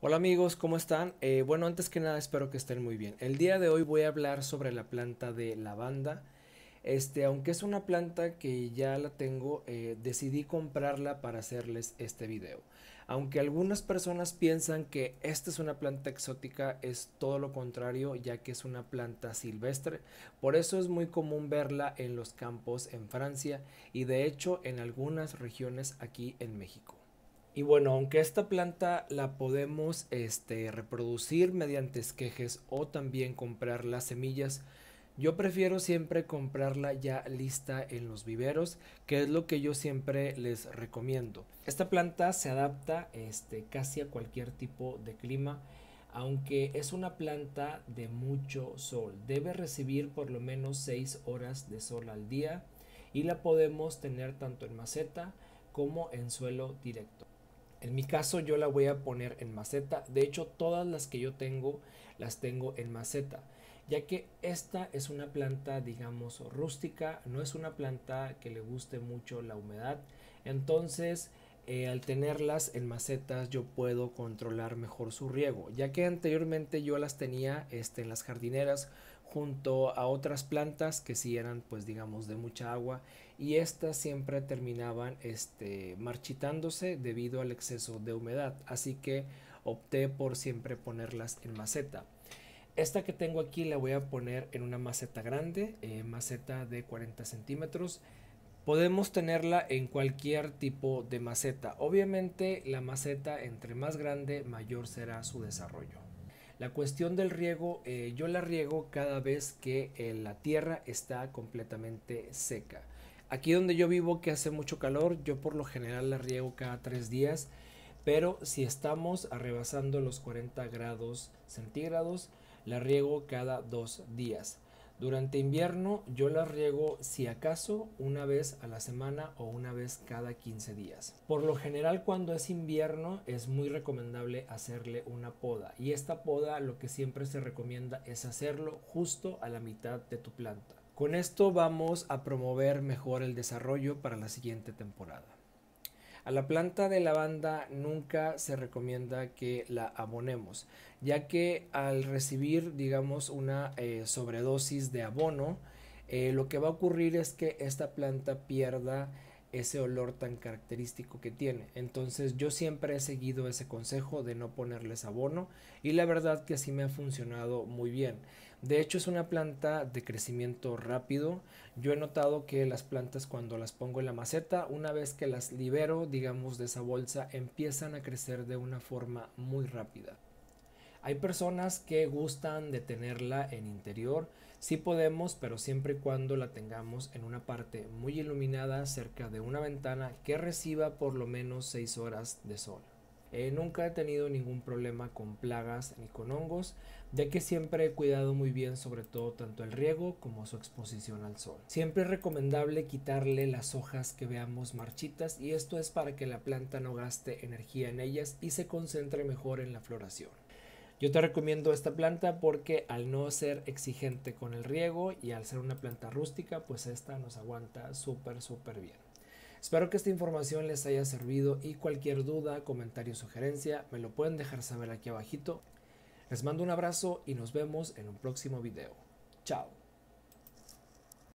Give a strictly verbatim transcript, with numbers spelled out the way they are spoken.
Hola amigos, ¿cómo están? Eh, bueno, antes que nada espero que estén muy bien. El día de hoy voy a hablar sobre la planta de lavanda. Este, aunque es una planta que ya la tengo, eh, decidí comprarla para hacerles este video. Aunque algunas personas piensan que esta es una planta exótica, es todo lo contrario, ya que es una planta silvestre. Por eso es muy común verla en los campos en Francia y de hecho en algunas regiones aquí en México. Y bueno, aunque esta planta la podemos este, reproducir mediante esquejes o también comprar las semillas, yo prefiero siempre comprarla ya lista en los viveros, que es lo que yo siempre les recomiendo. Esta planta se adapta este, casi a cualquier tipo de clima, aunque es una planta de mucho sol. Debe recibir por lo menos seis horas de sol al día y la podemos tener tanto en maceta como en suelo directo. En mi caso yo la voy a poner en maceta. De hecho, todas las que yo tengo las tengo en maceta, ya que esta es una planta, digamos, rústica, no es una planta que le guste mucho la humedad. Entonces, eh, al tenerlas en macetas yo puedo controlar mejor su riego, ya que anteriormente yo las tenía este, en las jardineras junto a otras plantas que sí eran pues digamos de mucha agua y estas siempre terminaban este, marchitándose debido al exceso de humedad, así que opté por siempre ponerlas en maceta. Esta que tengo aquí la voy a poner en una maceta grande, eh, maceta de cuarenta centímetros. Podemos tenerla en cualquier tipo de maceta. Obviamente la maceta entre más grande mayor será su desarrollo. La cuestión del riego, eh, yo la riego cada vez que eh, la tierra está completamente seca. Aquí donde yo vivo, que hace mucho calor, yo por lo general la riego cada tres días, pero si estamos rebasando los cuarenta grados centígrados, la riego cada dos días. Durante invierno yo la riego si acaso una vez a la semana o una vez cada quince días. Por lo general cuando es invierno es muy recomendable hacerle una poda y esta poda lo que siempre se recomienda es hacerlo justo a la mitad de tu planta. Con esto vamos a promover mejor el desarrollo para la siguiente temporada. A la planta de lavanda nunca se recomienda que la abonemos, ya que al recibir, digamos, una eh, sobredosis de abono, eh, lo que va a ocurrir es que esta planta pierda ese olor tan característico que tiene. Entonces yo siempre he seguido ese consejo de no ponerles abono y la verdad que así me ha funcionado muy bien. De hecho es una planta de crecimiento rápido. Yo he notado que las plantas cuando las pongo en la maceta, una vez que las libero, digamos, de esa bolsa, empiezan a crecer de una forma muy rápida. Hay personas que gustan de tenerla en interior, sí podemos, pero siempre y cuando la tengamos en una parte muy iluminada cerca de una ventana que reciba por lo menos seis horas de sol. Eh, nunca he tenido ningún problema con plagas ni con hongos, ya que siempre he cuidado muy bien sobre todo tanto el riego como su exposición al sol. Siempre es recomendable quitarle las hojas que veamos marchitas y esto es para que la planta no gaste energía en ellas y se concentre mejor en la floración. Yo te recomiendo esta planta porque al no ser exigente con el riego y al ser una planta rústica, pues esta nos aguanta súper súper bien. Espero que esta información les haya servido y cualquier duda, comentario o sugerencia me lo pueden dejar saber aquí abajito. Les mando un abrazo y nos vemos en un próximo video. Chao.